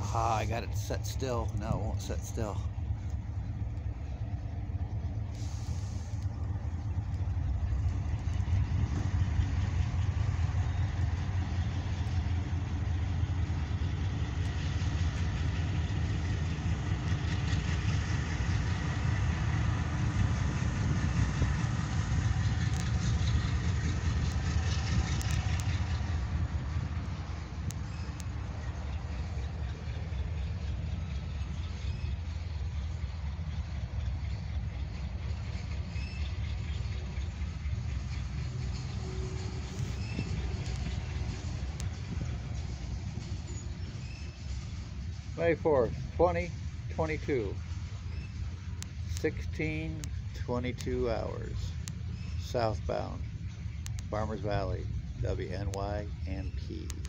Ah, I got it set still. No, it won't set still. May 4th, 2022, 16:22 hours, southbound, Farmers Valley, WNY&P.